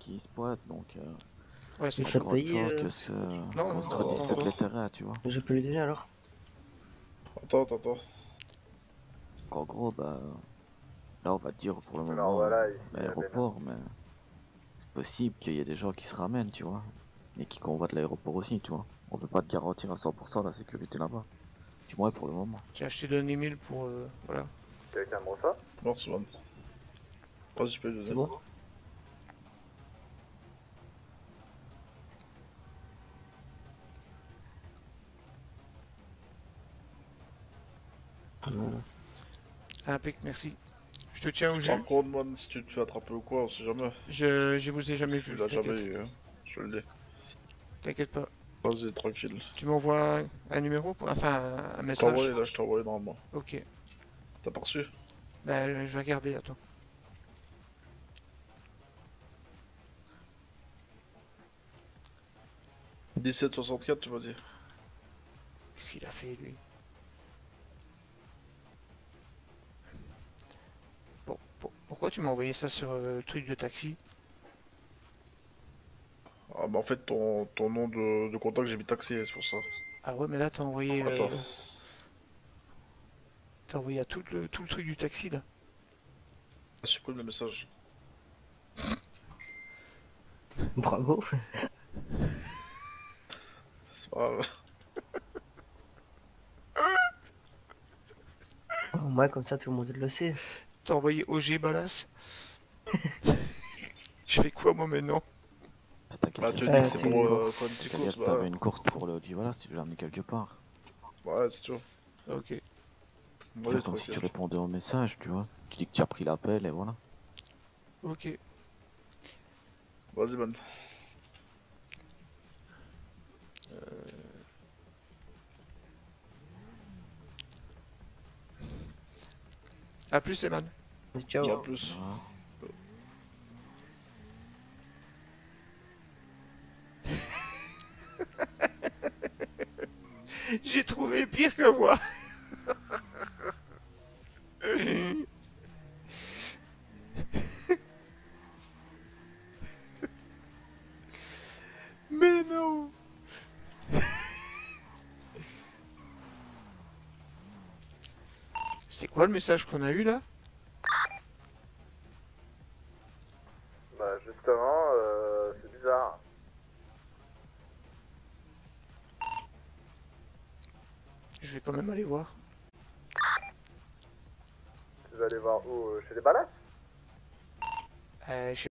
qui squattent, donc Ouais, c'est pas de ça chaud. grande paye, chance Non, qu'on se non, redistribue les terrains, tu vois. je peux lui donner alors. Attends. En gros, bah, là, on va dire pour le Alors moment voilà, ici l'aéroport, mais c'est possible qu'il y ait des gens qui se ramènent, tu vois, et qui convoitent l'aéroport aussi, tu vois. On peut pas te garantir à 100% la sécurité là-bas, du moins pour le moment. tiens, je t'ai donné 1000 pour. Voilà. quelqu'un me reçoit. Non, c'est bon. Vas-y, je peux lui C'est donner. bon. Impec, merci. Je te tiens au jus. Par contre, man, si tu te fais attraper ou quoi, on sait jamais. Je vous ai jamais Tu vu. l'as jamais T'inquiète. eu, hein. Je le dis. T'inquiète pas. Vas-y, tranquille. Tu m'envoies un numéro, enfin un Je t'ai message. envoyé, là, je t'ai envoyé normalement. Ok. T'as pas reçu? Bah, je vais regarder, attends. « 1764, tu m'as dit. Qu'est-ce qu'il a fait, lui? Pourquoi tu m'as envoyé ça sur le truc de taxi? Ah, bah en fait, ton nom de contact, j'ai mis taxi, c'est pour ça. Ah ouais, mais là, t'as envoyé... Attends. T'as envoyé à tout le truc du taxi, là. Supprime le message. Bravo. C'est pas grave. Au moins, comme ça, tout le monde le sait. T'as envoyé OG Balas. Je fais quoi, moi, maintenant? Bah, t'inquiète, Bah, tu t'inquiète, dis que c'est tu- pour faire une petite t'inquiète, course, bah. t'avais une course pour le voilà, si tu l'as amené quelque part. Ouais, c'est tout. Ok. Vas-y, Faire comme si tu tranquille. répondais au message, tu vois. Tu dis que tu as pris l'appel et voilà. Ok. Vas-y, man. A plus, Eman. Ciao. En plus. Voilà. J'ai trouvé pire que moi. Mais non. C'est quoi le message qu'on a eu là? Bah justement, c'est bizarre. Je vais quand même aller voir. Tu vas aller voir où? Chez les balades? Je sais